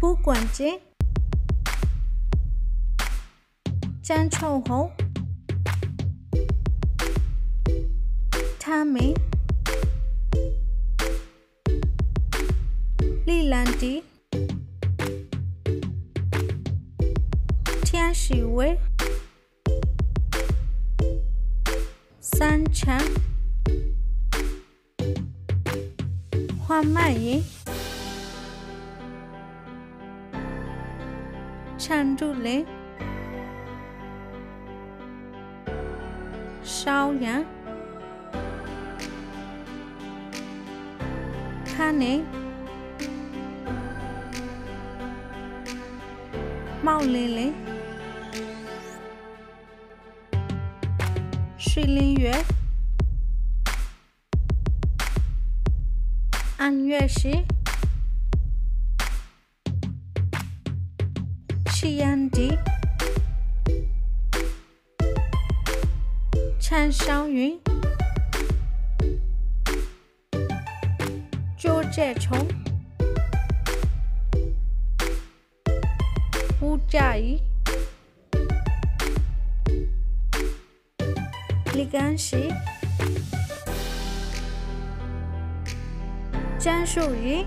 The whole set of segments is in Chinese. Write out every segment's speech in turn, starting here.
扑关节，粘稠后，他们力量低，天使位，三强，缓慢音，长度零，少阳，看你毛玲玲，水灵月，按月时，气阳地，长少云，左节虫，无加一，立竿时，江树一，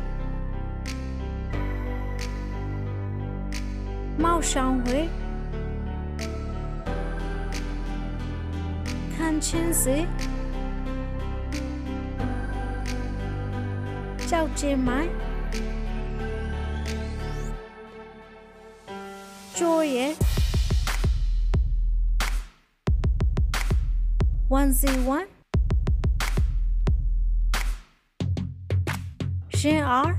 猫上回，看清晰，交接麦，作业1Z1 人二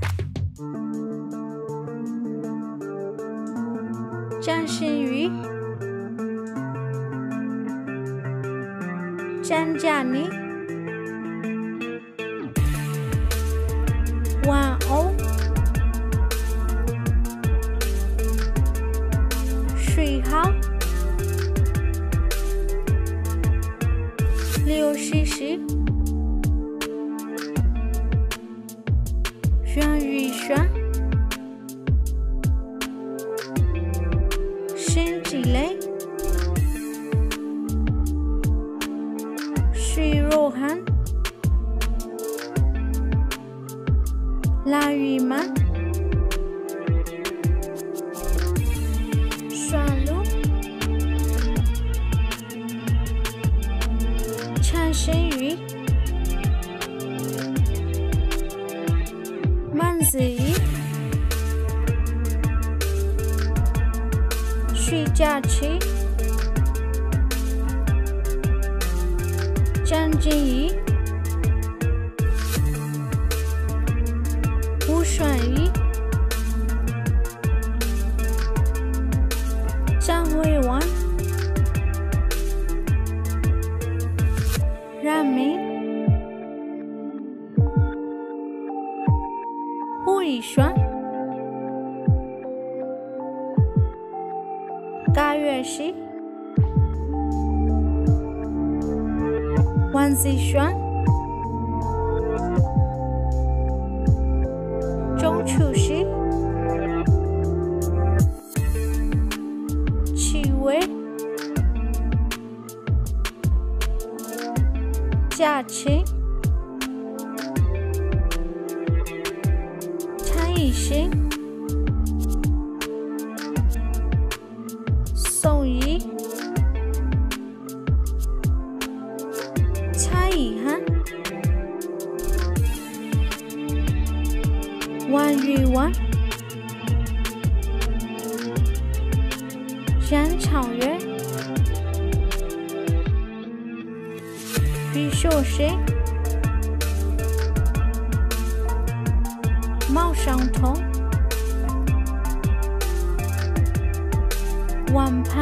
张馨予张嘉倪玩偶水好刘诗诗袁宇轩申积累徐若涵蓝雨曼双路陈申宇孟子怡徐佳琪张静怡吴爽怡张慧婉冉明胡一双高月熙王子轩钟楚熙戚薇嘉琪陈奕迅宋怡蔡依涵王玉婉杨超越余秀谁毛尚彤王潘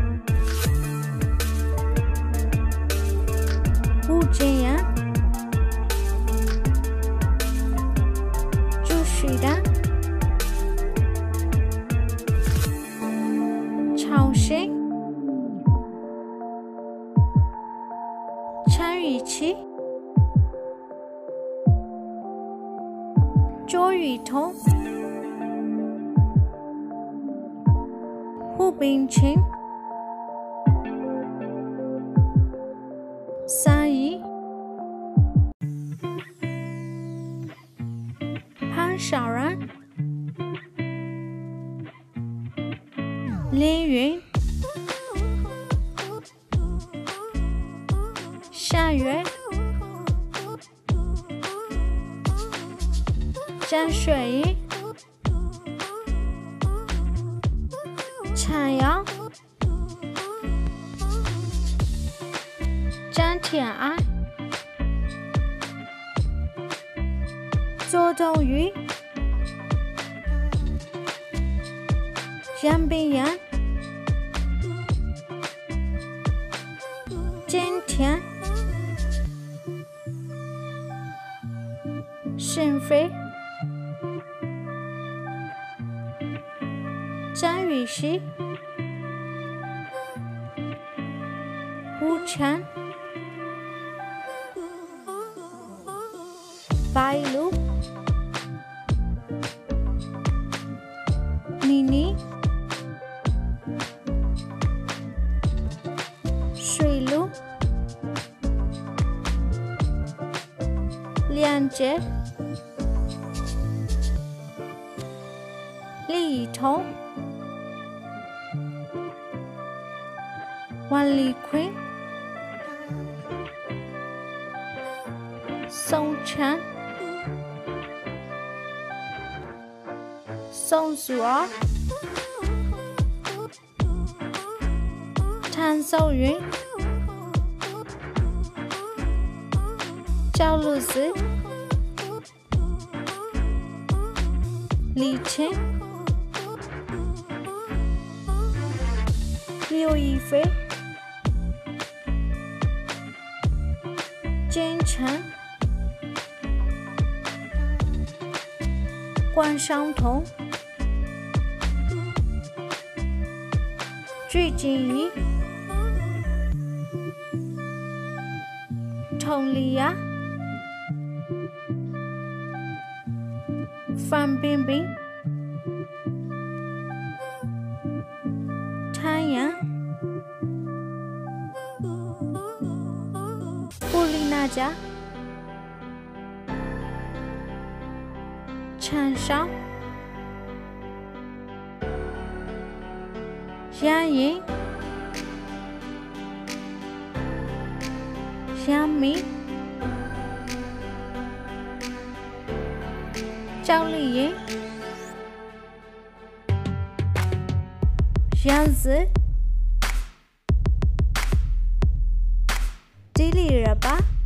吴建阳朱旭丹曹谁陈雨琪周雨彤冰清，三一，潘小然，凌云，夏月，张雪怡，陈阳，张天爱，周冬雨，杨冰阳，金田，沈飞，张雨绮，吴强，白鹿，妮妮，水鹿，梁洁，李一桐，王丽坤，宋晨，宋祖儿，谭秀云，赵露思，李晴，刘亦菲，金晨，关晓彤，鞠婧祎，佟丽娅，范冰冰，谭阳，布丽娜佳，陈晓，杨颖，杨幂，赵丽颖，杨紫，迪丽热巴。